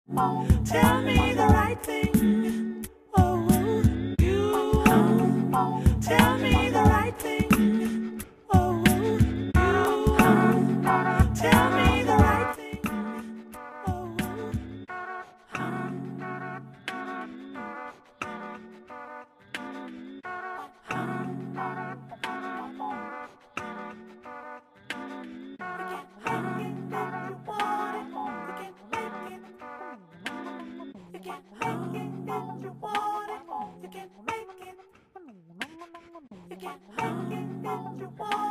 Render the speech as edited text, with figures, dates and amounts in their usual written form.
Tell me the right thing. Oh, you tell me the right thing. Oh, you tell me the right thing. Oh, you can make it if you want it. You can make it. You can make it if you want it.